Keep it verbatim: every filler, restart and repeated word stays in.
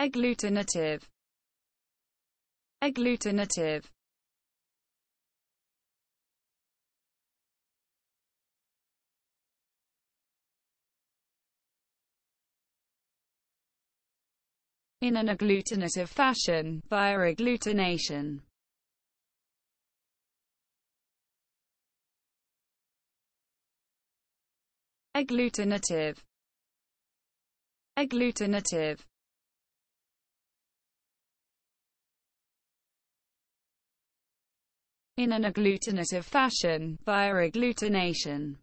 Agglutinative. Agglutinative. In an agglutinative fashion, via agglutination. Agglutinative. Agglutinative. In an agglutinative fashion, via agglutination.